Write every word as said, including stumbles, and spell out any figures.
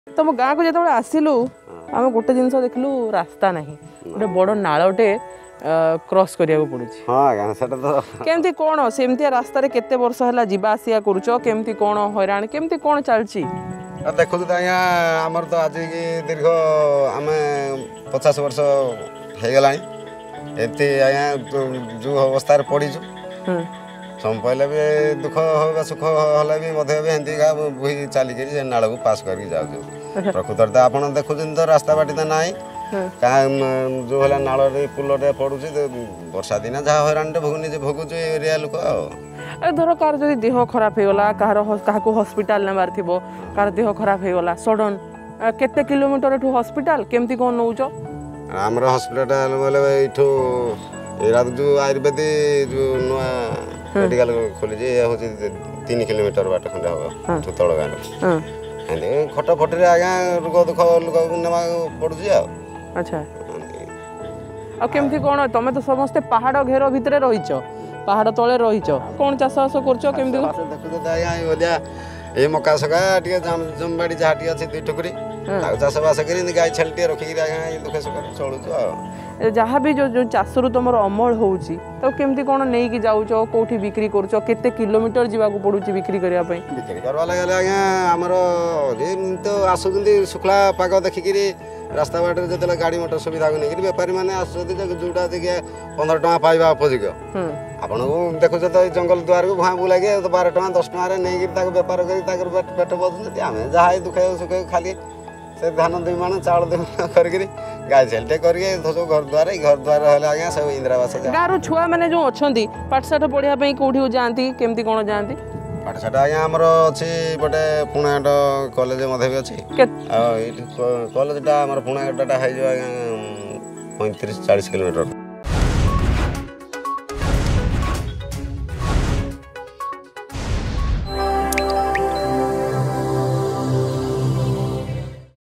तुम गाँ को जो आसिलु आम गोटे जिन देखलु रास्ता ना गोटे बड़ नालटे क्रॉस करिया पड़ू केमती कौन सेमती रास्तार केते वर्ष है जावा आसिया करुच केमती कौन हैरान केमती कौन चलची देखु तो आज्ञा आमर तो आज की दीर्घ आम पचास वर्ष हो गला एमती आज्ञा जो अवस्था पड़ीचु सम पहले भी दुख हो सुख हले भी एमती बुही चलिक नाल को पास करके जाऊँ प्रकृतर तो आप देखुं तो रास्ता बाटी तो ना जो है नाल पुलटे पड़ुची वर्षा दिन जहाँ हैरान भोगुनी भोगुच एरिया लोक आ धर कार जो देह खराब होगला कह हस्पिटाल नेबार थी कार देह खराब होगला सडन केते किलोमीटर एठू हस्पिटाल केमती कौन नौ आमर हस्पिटाल बोले यू जो आयुर्वेदिक जो नुआ मेडिकल खोली हूँ तीन किलोमीटर बाट खंडे हम तल गाँव खट फटे आज्ञा रोग दुख लोक ना पड़ुची अच्छा आ केमती कौन तुम तो समस्ते पहाड़ घेर भितर रहीच पहाड़ तले रहीच कौन चाष बास कर देखुँ ये मका सका जमबाड़ी जहाँ टी अच्छे दुई ठुकुरी चाष बास कर गाई छेल टे रखिक दुखे सुख चलुच जहाँ भी जो जो चाष रु तुम अमल होउची तो केमती कौन नहीं कि जाऊच कोठी बिक्री करुच केते किलोमीटर जावाक पड़ुची बिक्री करबा पई बिक्री करवा लगे आज्ञा आमर तो आसुचंती शुक्ला पाग देखिकी रास्ता बाटे जो गाड़ी मोटर सुविधा को लेकिन बेपारी मैंने आसुँच जोटा देखिए पंद्रह टका पाइबा उपयोग्य आपन को देखुच तो जंगल द्वार को भुआ बुलागे तो बारह टका दस टकर नहीं बेपार कर पेट बदुँच आम जहाँ दुखे सुखे खाली से धान दुई मान चाउल दुई मान कर गाय छेलटे करके सब घर द्वार घर द्वार है आज्ञा सब इंदिरावास गाँव छुआ मैंने जो अच्छा पाठशाठ पढ़ाई कौटी जाती केमती कौन जाती पाठशाठ आज्ञा आमर अच्छी गोटे पुणाघाट कॉलेज भी अच्छी कॉलेजटा आम पुणाघाटा है पैंतीस चालीस किलोमीटर